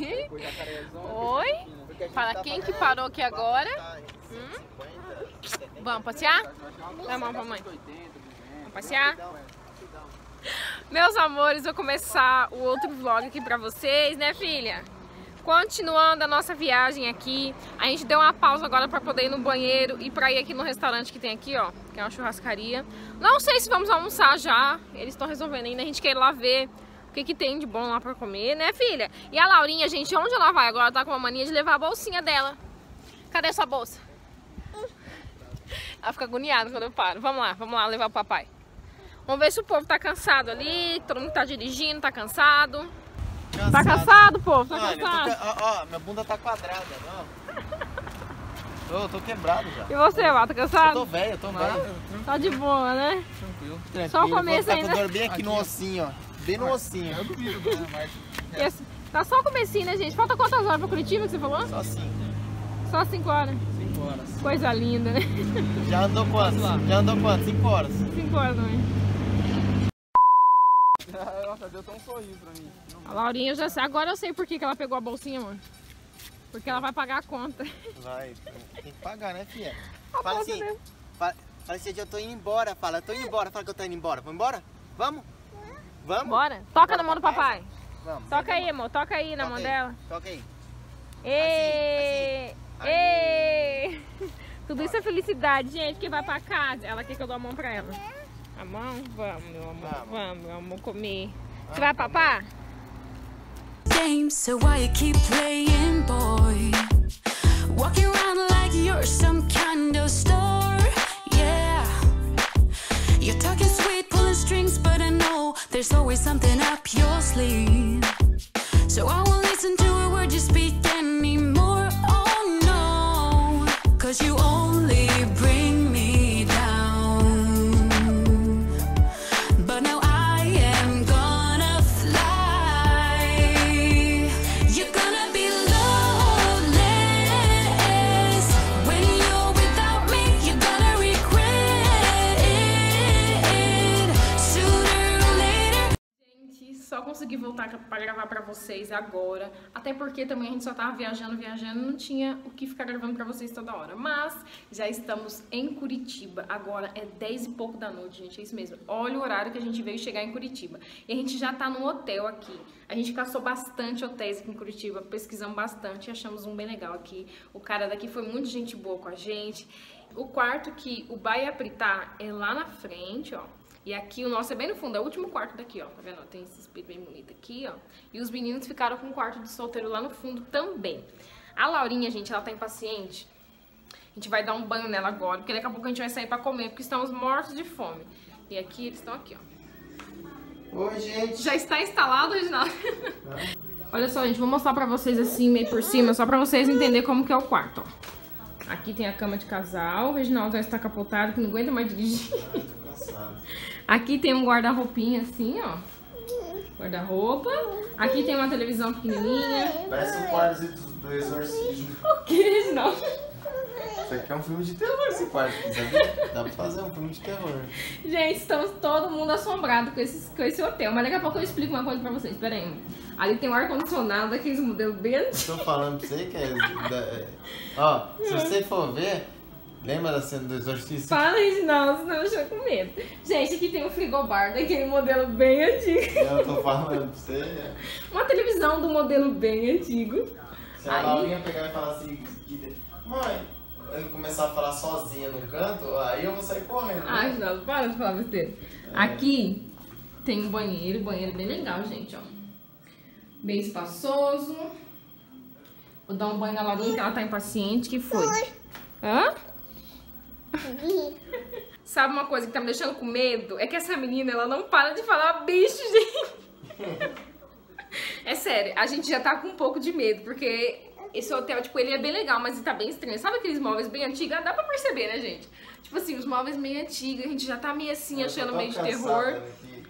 Oi. Oi. Para quem que parou aqui agora? Vamos passear? Dá a mão pra mãe. Vamos passear? Meus amores, vou começar o outro vlog aqui pra vocês, né, filha? Continuando a nossa viagem aqui, a gente deu uma pausa agora pra poder ir no banheiro e pra ir aqui no restaurante que tem aqui, ó, que é uma churrascaria. Não sei se vamos almoçar já, eles estão resolvendo ainda, a gente quer ir lá ver o que que tem de bom lá pra comer, né, filha? E a Laurinha, gente, onde ela vai agora? Ela tá com uma mania de levar a bolsinha dela. Cadê sua bolsa? Ela fica agoniada quando eu paro. Vamos lá levar o papai. Vamos ver se o povo tá cansado ali, todo mundo tá dirigindo, tá cansado. Tá cansado, povo? Tá cansado? Ó, minha bunda tá quadrada, não. Tô quebrado já. E você, Val, tá cansado? Eu tô velho, Tá de boa, né? Tranquilo. Só o começo ainda. Tá com dor bem aqui no ossinho, ó. Bem no ossinho. Eu duvido, mas... Tá só o comecinho, né, gente? Falta quantas horas pra Curitiba que você falou? Só 5. Só 5 horas? 5 horas. Coisa linda, né? Já andou quanto? 5 horas. 5 horas também. Nossa, deu tão um sorriso pra mim. A Laurinha, eu já sei. Agora eu sei por que ela pegou a bolsinha, amor. Porque ela vai pagar a conta. Vai, tem que pagar, né, filha? A Fala bolsa assim, mesmo. fala assim, eu tô indo embora. Fala, eu tô indo embora. Fala que eu tô indo embora. Vamos embora? Vamos? Vamos? Bora. Toca na mão do papai. Vamos. Toca aí, amor. Toca aí na mão dela. Toca aí. Ê! Assim. Ê! Tudo isso é felicidade, gente, que vai pra casa. Ela quer que eu dou a mão pra ela. A mão? Vamos, meu amor. Vamos, meu amor, comer. Você vai papar? Games, so why you keep playing, boy? Walking around like you're some kind of star, yeah. You're talking sweet, pulling strings, but I know there's always something up your sleeve. So I won't listen to a word you speak anymore, oh no. 'Cause you only bring me down. But now I am gonna fly. You're gonna be loveless. When you're without me, you're gonna regret it. Sooner or later. Gente, só consegui voltar pra gravar pra vocês agora. Até porque também a gente só tava viajando, não tinha o que ficar gravando pra vocês toda hora. Mas já estamos em Curitiba. Agora é 10 e pouco da noite, gente, é isso mesmo. Olha o horário que a gente veio chegar em Curitiba. E a gente já tá num hotel aqui. A gente caçou bastante hotéis aqui em Curitiba, pesquisamos bastante e achamos um bem legal aqui. O cara daqui foi muito gente boa com a gente. O quarto que o Baia tá é lá na frente, ó. E aqui o nosso é bem no fundo, é o último quarto daqui, ó. Tá vendo? Tem esse espelho bem bonito aqui, ó. E os meninos ficaram com o quarto de solteiro lá no fundo também. A Laurinha, gente, ela tá impaciente. A gente vai dar um banho nela agora, porque daqui a pouco a gente vai sair pra comer, porque estamos mortos de fome. E aqui eles estão aqui, ó. Oi, gente. Já está instalado, Reginaldo? Olha só, gente, vou mostrar pra vocês assim, meio por cima, só pra vocês entenderem como que é o quarto, ó. Aqui tem a cama de casal, o Reginaldo já está capotado, que não aguenta mais dirigir. Aqui tem um guarda-roupinha assim, ó. Guarda-roupa. Aqui tem uma televisão pequenininha. Parece um quarto do Exorcismo. O que, Reginaldo? Isso aqui é um filme de terror, esse quarto, sabe? Dá pra fazer um filme de terror. Gente, estamos todo mundo assombrado com esse hotel. Mas daqui a pouco eu explico uma coisa pra vocês. Pera aí, mano. Ali tem um ar-condicionado daqueles modelos bem antigos. Tô falando pra você que ó, se você for ver, lembra da cena do Exorcista? Fala, Reginaldo, senão eu estou com medo. Gente, aqui tem um frigobar daquele modelo bem antigo. Eu tô falando pra você. Uma televisão do modelo bem antigo. Se a Laurinha pegar e falar assim, mãe, eu começar a falar sozinha no canto, aí eu vou sair correndo. Ah, Reginaldo, para de falar besteira. Aqui tem um banheiro bem legal, gente, ó. Bem espaçoso. Vou dar um banho na Laurinha, que ela tá impaciente. Que foi? Hã? Sabe uma coisa que tá me deixando com medo? É que essa menina, ela não para de falar bicho, gente. É sério, a gente já tá com um pouco de medo, porque esse hotel, tipo, ele é bem legal, mas ele tá bem estranho. Sabe aqueles móveis bem antigos? Dá pra perceber, né, gente? Tipo assim, os móveis meio antigos, a gente já tá meio assim, achando meio de terror.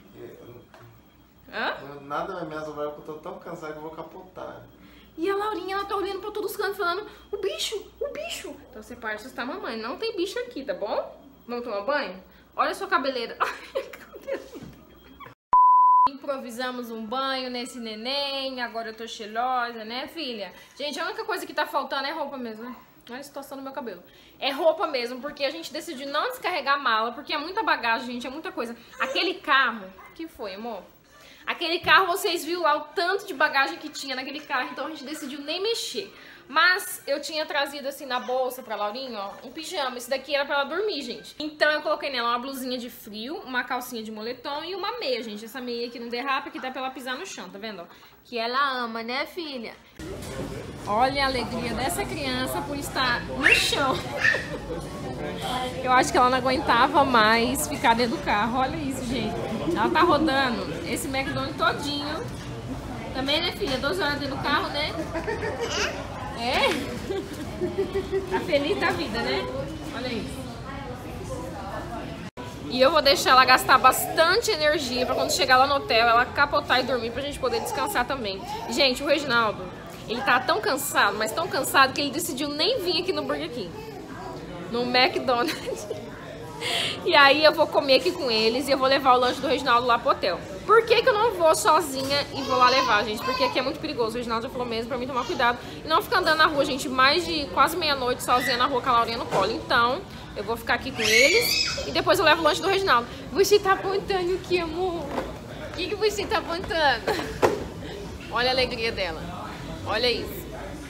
Hã? Nada vai me assombrar, porque eu tô tão cansado que eu vou capotar. E a Laurinha, ela tá olhando pra todos os cantos, falando, o bicho, o bicho. Então você pode assustar a mamãe, não tem bicho aqui, tá bom? Vamos tomar banho? Olha a sua cabeleira. improvisamos um banho nesse neném, agora eu tô cheirosa, né, filha? Gente, a única coisa que tá faltando é roupa mesmo, né? Olha a situação do meu cabelo. É roupa mesmo, porque a gente decidiu não descarregar a mala, porque é muita bagagem, gente, é muita coisa. Aquele carro... que foi, amor? Aquele carro, vocês viram lá o tanto de bagagem que tinha naquele carro, então a gente decidiu nem mexer. Mas eu tinha trazido assim na bolsa pra Laurinha, ó, um pijama. Esse daqui era pra ela dormir, gente. Então eu coloquei nela uma blusinha de frio, uma calcinha de moletom e uma meia, gente. Essa meia aqui não derrapa, que dá pra ela pisar no chão, tá vendo? Que ela ama, né, filha? Olha a alegria dessa criança por estar no chão. Eu acho que ela não aguentava mais ficar dentro do carro. Olha isso, gente. Ela tá rodando esse McDonald's todinho. Também, né, filha? 12 horas dentro do carro, né? É? Tá feliz da vida, né? Olha isso. E eu vou deixar ela gastar bastante energia pra quando chegar lá no hotel, ela capotar e dormir pra gente poder descansar também. Gente, o Reginaldo, ele tá tão cansado, mas tão cansado que ele decidiu nem vir aqui no Burger King. No McDonald's. E aí eu vou comer aqui com eles e eu vou levar o lanche do Reginaldo lá pro hotel. Por que que eu não vou sozinha e vou lá levar, gente? Porque aqui é muito perigoso. O Reginaldo já falou mesmo pra mim tomar cuidado e não ficar andando na rua, gente, mais de quase meia-noite sozinha na rua com a Laurinha no colo. Então, eu vou ficar aqui com eles e depois eu levo o lanche do Reginaldo. Você tá apontando o que, amor? O que você tá apontando? Olha a alegria dela. Olha isso.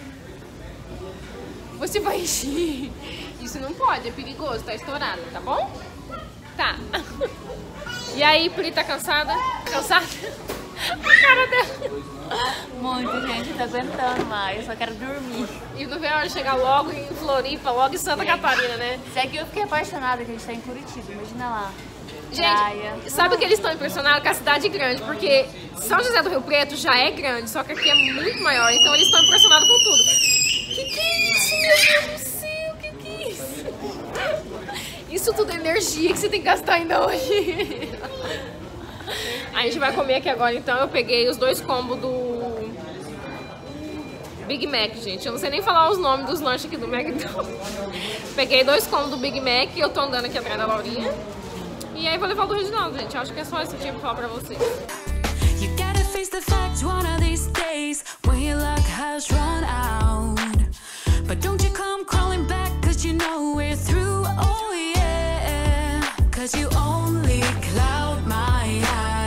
Você vai encher. Isso não pode, é perigoso, tá estourado, tá bom? Tá. E aí, Pri, tá cansada? Cansada? A cara dela. Muito, gente, não tô aguentando mais, eu só quero dormir. E não vê a hora de chegar logo em Floripa, logo em Santa Catarina, né? Isso aqui eu fiquei apaixonada que a gente tá em Curitiba, imagina lá. Gente, praia. sabe o que eles estão impressionados com a cidade grande? Porque São José do Rio Preto já é grande, só que aqui é muito maior, então eles estão impressionados com tudo. Que é isso, meu Deus do céu? Que é isso? Isso tudo é energia que você tem que gastar ainda hoje. A gente vai comer aqui agora, então eu peguei os 2 combos do Big Mac, gente. Eu não sei nem falar os nomes dos lanches aqui do McDonald's. Peguei 2 combos do Big Mac e eu tô andando aqui atrás da Laurinha. E aí vou levar o do Reginaldo, gente. Eu acho que é só isso que eu tinha pra falar pra vocês. You gotta face the fact one of these days when your luck has run out. But don't you come crawling back, cause you know we're through, oh yeah. Cause you only cloud my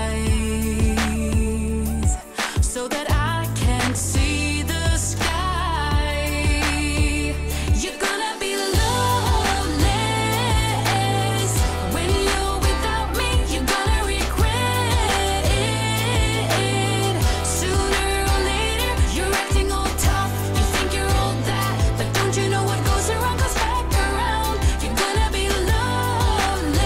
eyes so that I can see the sky. You're gonna be loveless when you're without me. You're gonna regret it sooner or later. You're acting all tough, you think you're all that, but don't you know what goes around comes back around. You're gonna be loveless.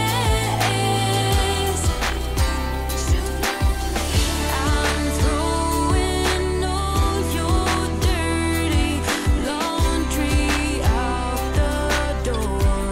I'm throwing all your dirty laundry out the door.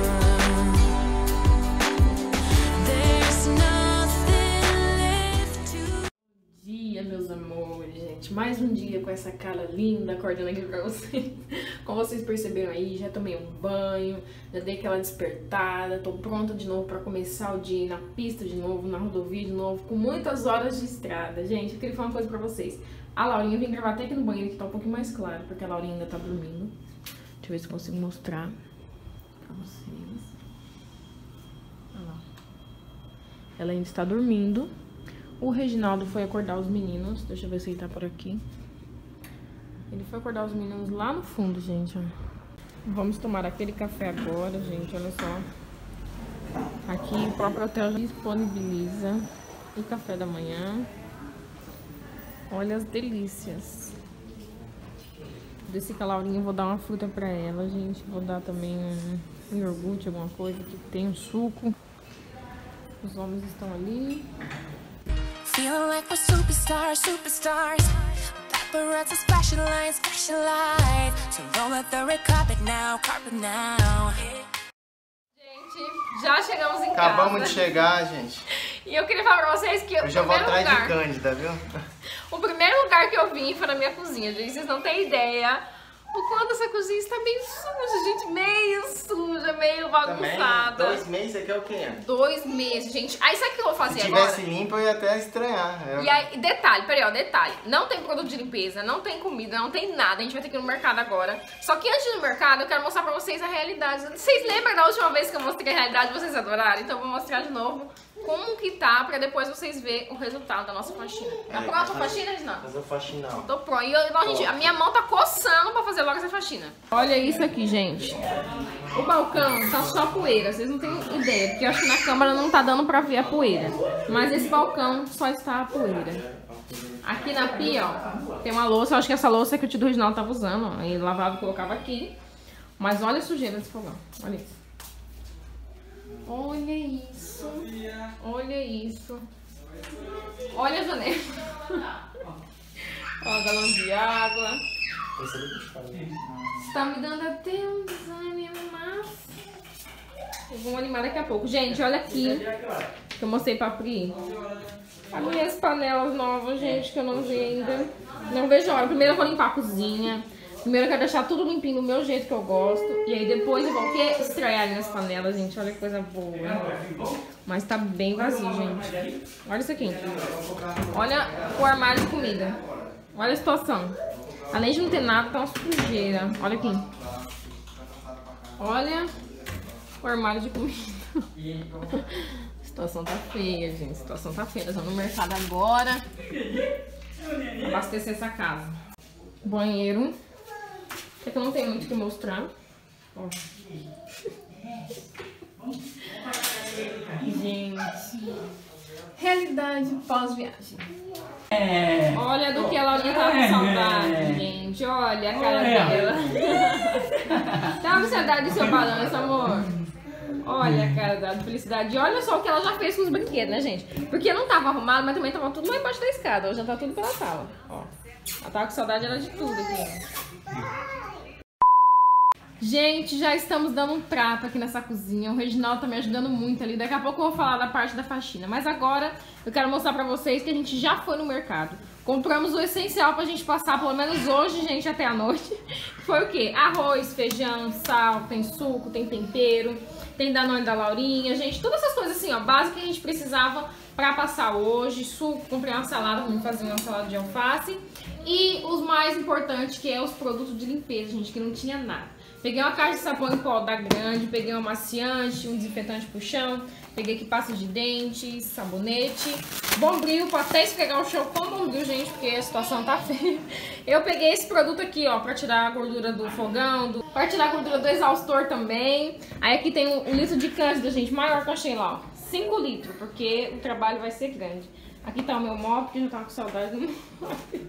There's nothing left to. Bom dia, meus amores, gente. Mais um dia com essa cara linda acordando aqui pra vocês. Como vocês perceberam aí, já tomei um banho, já dei aquela despertada, tô pronta de novo pra começar o dia na pista de novo, na rodovia de novo, com muitas horas de estrada. Gente, eu queria falar uma coisa pra vocês. A Laurinha, eu vim gravar até aqui no banheiro, que tá um pouquinho mais claro, porque a Laurinha ainda tá dormindo. Deixa eu ver se eu consigo mostrar pra vocês. Olha lá. Ela ainda está dormindo. O Reginaldo foi acordar os meninos. Deixa eu ver se ele tá por aqui. Ele foi acordar os meninos lá no fundo, gente, ó. Vamos tomar aquele café agora, gente, olha só. Aqui o próprio hotel disponibiliza o café da manhã. Olha as delícias. Desci com a Laurinha, vou dar uma fruta pra ela, gente. Vou dar também um iogurte, alguma coisa que tem um suco. Os homens estão ali. Feeling like we're superstars, superstars. Paparazzi flashing lights, flashing lights. So roll out the red carpet now, carpet now. Gente, já chegamos em casa. Acabamos de chegar, gente. E eu queria falar pra vocês que Eu já vou atrás de Cândida, viu? o primeiro lugar que eu vim foi na minha cozinha, gente. Vocês não têm ideia O quanto essa cozinha está meio suja, gente. Meio suja, meio bagunçada. Também, 2 meses aqui é o quê? 2 meses, gente. Aí sabe o que eu vou fazer Se agora? tivesse limpo, eu ia até estranhar. E aí, detalhe, peraí, ó, detalhe. Não tem produto de limpeza, não tem comida, não tem nada. A gente vai ter que ir no mercado agora. Só que antes de ir no mercado, eu quero mostrar pra vocês a realidade. Vocês lembram da última vez que eu mostrei a realidade e vocês adoraram? Então eu vou mostrar de novo como que tá, pra depois vocês verem o resultado da nossa faxina. Tá pronta a faxina, Reginaldo? Fazer o faxinão. Tô pronto. E gente, a minha mão tá coçando pra fazer logo essa faxina. Olha isso aqui, gente. O balcão tá só poeira. Vocês não têm ideia, porque eu acho que na câmera não tá dando pra ver a poeira. Mas esse balcão só está a poeira. Aqui na pia, ó, tem uma louça. Eu acho que essa louça que o tio do Reginaldo tava usando, ó. Ele lavava e colocava aqui. Mas olha a sujeira desse fogão. Olha isso. Olha isso. Olha isso. Olha a janela. Ó, galão de água. Está me dando até um desânimo, mas eu vou animar daqui a pouco. Gente, olha aqui que eu mostrei pra Pri. As minhas panelas novas, gente, que eu não vi ainda. Não vejo a hora. Primeiro eu vou limpar a cozinha. Primeiro eu quero deixar tudo limpinho do meu jeito que eu gosto. E aí depois eu vou estrear ali nas panelas, gente. Olha que coisa boa. Mas tá bem vazio, gente. Olha isso aqui. Olha o armário de comida. Olha a situação. Além de não ter nada, tá uma sujeira. Olha aqui. Olha o armário de comida. A situação tá feia, gente. A situação tá feia. Nós vamos no mercado agora. Abastecer essa casa. Banheiro. É que eu não tenho muito o que mostrar. Ó. Gente. Realidade pós-viagem. Olha do que a Laurinha tava com saudade, gente. Olha a cara dela. Tava com saudade do seu balanço, amor. Olha a cara dela de felicidade. E olha só o que ela já fez com os brinquedos, né, gente? Porque não tava arrumado, mas também tava tudo lá embaixo da escada. Hoje já tá tudo pela sala. Ó. Ela tava com saudade era de tudo aqui, ó. Gente, já estamos dando um trato aqui nessa cozinha. O Reginaldo tá me ajudando muito ali. Daqui a pouco eu vou falar da parte da faxina. Mas agora eu quero mostrar pra vocês que a gente já foi no mercado. Compramos o essencial pra gente passar pelo menos hoje, gente, até a noite. Foi o quê? Arroz, feijão, sal, tem suco, tem tempero, tem Danone da Laurinha, gente. Todas essas coisas assim, ó, básicas que a gente precisava pra passar hoje. Suco, comprei uma salada, vamos fazer uma salada de alface. E os mais importantes, que é os produtos de limpeza, gente, que não tinha nada. Peguei uma caixa de sabão em pó da Grande, peguei um amaciante, um desinfetante pro chão, peguei aqui pasta de dente, sabonete, bombril pra até esfregar o chão com bombril, gente, porque a situação tá feia. Eu peguei esse produto aqui, ó, pra tirar a gordura do fogão, pra tirar a gordura do exaustor também. Aí aqui tem um litro de cândida, gente, maior que eu achei lá, ó, 5 litros, porque o trabalho vai ser grande. Aqui tá o meu mop, que eu já tava com saudade do mop.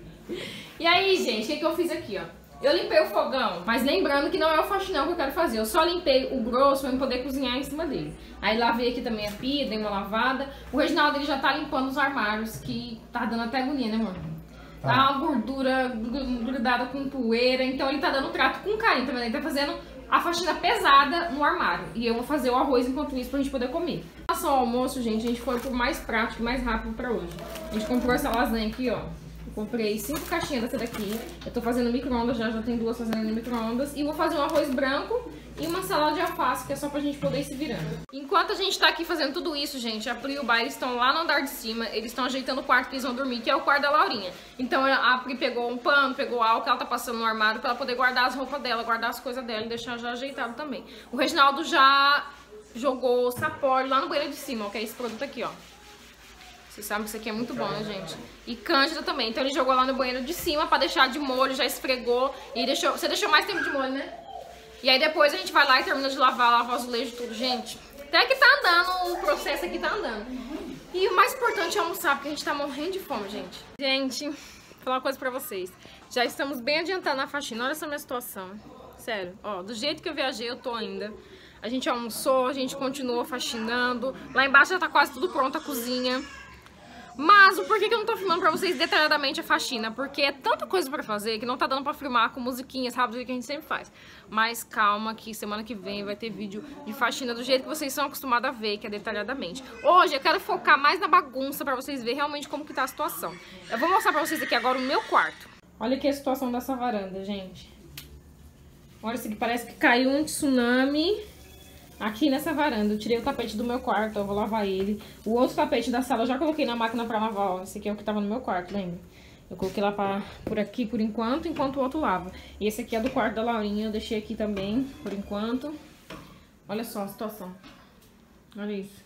E aí, gente, o que eu fiz aqui, ó? Eu limpei o fogão, mas lembrando que não é o faxinão que eu quero fazer. Eu só limpei o grosso pra eu poder cozinhar em cima dele. Aí lavei aqui também a pia, dei uma lavada. O Reginaldo ele já tá limpando os armários, que tá dando até agonia, né, amor? Tá uma gordura grudada com poeira. Então ele tá dando trato com carinho, tá vendo? Ele tá fazendo a faxina pesada no armário. E eu vou fazer o arroz enquanto isso pra gente poder comer. Em relação ao almoço, gente, a gente foi pro mais prático e mais rápido pra hoje. A gente comprou essa lasanha aqui, ó. Comprei 5 caixinhas dessa daqui. Eu tô fazendo micro-ondas, já tem 2 fazendo no micro-ondas. E vou fazer um arroz branco e uma salada de alface, que é só pra gente poder ir se virando. Enquanto a gente tá aqui fazendo tudo isso, gente, a Pri e o Bai estão lá no andar de cima. Eles estão ajeitando o quarto que eles vão dormir, que é o quarto da Laurinha. Então a Pri pegou um pano, pegou álcool, ela tá passando no armário pra ela poder guardar as roupas dela, guardar as coisas dela e deixar já ajeitado também. O Reginaldo já jogou sapólio lá no banheiro de cima, ó, que é esse produto aqui, ó. Vocês sabem que isso aqui é muito bom, né, gente? E cândida também. Então ele jogou lá no banheiro de cima pra deixar de molho, já esfregou. E deixou... Você deixou mais tempo de molho, né? E aí depois a gente vai lá e termina de lavar o azulejo e tudo, gente. Até que tá andando, o processo aqui tá andando. E o mais importante é almoçar, porque a gente tá morrendo de fome, gente. Gente, vou falar uma coisa pra vocês. Já estamos bem adiantados na faxina. Olha essa minha situação. Sério, ó, do jeito que eu viajei, eu tô ainda. A gente almoçou, a gente continuou faxinando. Lá embaixo já tá quase tudo pronto a cozinha. Mas o porquê que eu não tô filmando pra vocês detalhadamente a faxina? Porque é tanta coisa pra fazer que não tá dando pra filmar com musiquinhas rápidas que a gente sempre faz. Mas calma que semana que vem vai ter vídeo de faxina do jeito que vocês são acostumados a ver, que é detalhadamente. Hoje eu quero focar mais na bagunça pra vocês verem realmente como que tá a situação. Eu vou mostrar pra vocês aqui agora o meu quarto. Olha aqui a situação dessa varanda, gente. Olha isso aqui, parece que caiu um tsunami aqui nessa varanda. Eu tirei o tapete do meu quarto, eu vou lavar ele. O outro tapete da sala eu já coloquei na máquina pra lavar, ó. Esse aqui é o que tava no meu quarto, lembra? Eu coloquei lá por aqui por enquanto o outro lava. E esse aqui é do quarto da Laurinha, eu deixei aqui também por enquanto. Olha só a situação. Olha isso.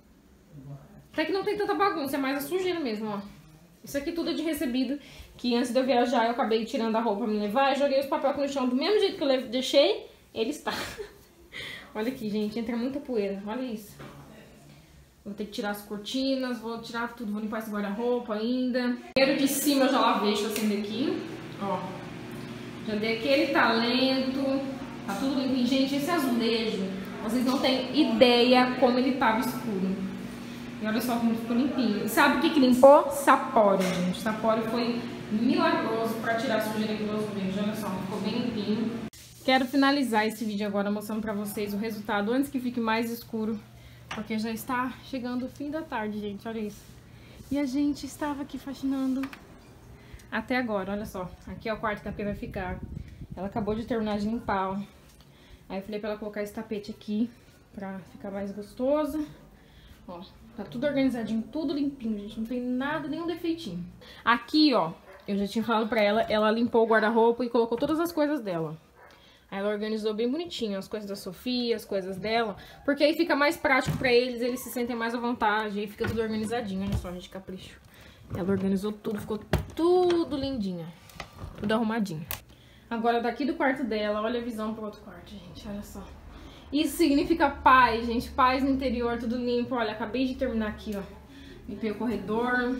Até que não tem tanta bagunça, é mais a sujeira mesmo, ó. Isso aqui tudo é de recebido, que antes de eu viajar eu acabei tirando a roupa pra me levar. Eu joguei os papéis no chão do mesmo jeito que eu deixei, ele está. Olha aqui, gente, entra muita poeira, olha isso. Vou ter que tirar as cortinas, vou tirar tudo, vou limpar esse guarda-roupa ainda. O banheiro de cima eu já lavei, deixa eu acender aqui, ó. Já dei aquele talento, tá tudo limpinho. Gente, esse azulejo, vocês não têm ideia como ele tava escuro. E olha só como ficou limpinho. E sabe o que limpou? Sapório, gente. Sapório foi milagroso pra tirar a sujeira aqui do azulejo. Olha só, ficou bem limpinho. Quero finalizar esse vídeo agora mostrando pra vocês o resultado antes que fique mais escuro. Porque já está chegando o fim da tarde, gente. Olha isso. E a gente estava aqui faxinando até agora, olha só. Aqui é o quarto que a P vai ficar. Ela acabou de terminar de limpar, ó. Aí eu falei pra ela colocar esse tapete aqui pra ficar mais gostoso. Ó, tá tudo organizadinho, tudo limpinho, gente. Não tem nada, nenhum defeitinho. Aqui, ó, eu já tinha falado pra ela, ela limpou o guarda-roupa e colocou todas as coisas dela. Aí ela organizou bem bonitinho as coisas da Sofia, as coisas dela. Porque aí fica mais prático pra eles se sentem mais à vontade. Aí fica tudo organizadinho, olha só, gente, capricho. Ela organizou tudo, ficou tudo lindinha. Tudo arrumadinho. Agora daqui do quarto dela, olha a visão pro outro quarto, gente, olha só. Isso significa paz, gente, paz no interior, tudo limpo. Olha, acabei de terminar aqui, ó. Limpei o corredor.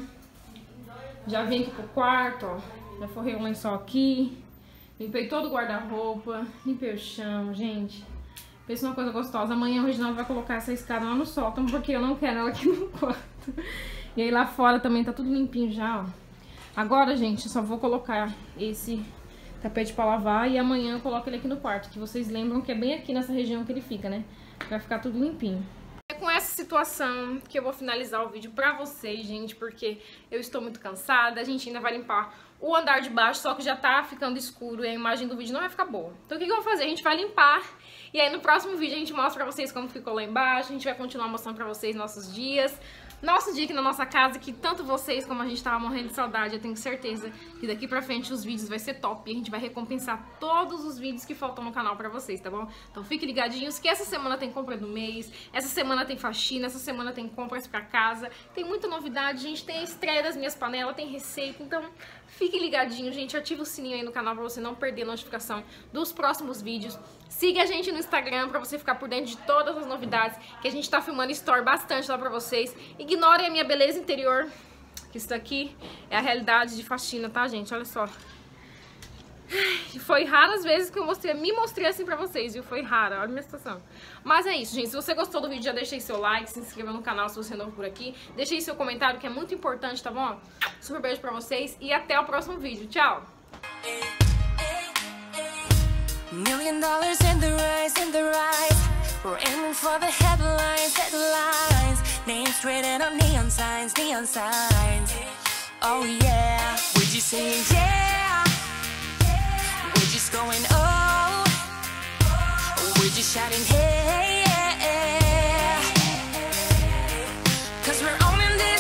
Já vim aqui pro quarto, ó. Já forrei o lençol aqui. Limpei todo o guarda-roupa, limpei o chão, gente. Pensa numa coisa gostosa. Amanhã o Reginaldo vai colocar essa escada lá no sótão, porque eu não quero ela aqui no quarto. E aí lá fora também tá tudo limpinho já, ó. Agora, gente, eu só vou colocar esse tapete pra lavar e amanhã eu coloco ele aqui no quarto, que vocês lembram que é bem aqui nessa região que ele fica, né? Vai ficar tudo limpinho. É com essa situação que eu vou finalizar o vídeo pra vocês, gente, porque eu estou muito cansada. A gente ainda vai limpar o andar de baixo, só que já tá ficando escuro e a imagem do vídeo não vai ficar boa. Então o que eu vou fazer? A gente vai limpar e aí no próximo vídeo a gente mostra pra vocês como ficou lá embaixo. A gente vai continuar mostrando pra vocês nossos dias. Nosso dia aqui na nossa casa, que tanto vocês como a gente tava morrendo de saudade. Eu tenho certeza que daqui pra frente os vídeos vai ser top. E a gente vai recompensar todos os vídeos que faltam no canal pra vocês, tá bom? Então fiquem ligadinhos que essa semana tem compra do mês, essa semana tem faxina, essa semana tem compras pra casa. Tem muita novidade, gente. Tem a estreia das minhas panelas, tem receita. Então fiquem ligadinhos, gente. Ativa o sininho aí no canal pra você não perder a notificação dos próximos vídeos. Siga a gente no Instagram pra você ficar por dentro de todas as novidades, que a gente tá filmando story bastante lá pra vocês. Ignorem a minha beleza interior, que isso daqui é a realidade de faxina, tá, gente? Olha só. Foi raras vezes que eu me mostrei assim pra vocês, viu? Foi rara, olha a minha situação. Mas é isso, gente. Se você gostou do vídeo, já deixa aí seu like, se inscreva no canal se você é novo por aqui. Deixa aí seu comentário, que é muito importante, tá bom? Super beijo pra vocês e até o próximo vídeo. Tchau! $1 million in the rise. We're aiming for the headlines. Names written on neon signs. Oh yeah, we're just saying yeah. We're just going oh. We're just shouting hey.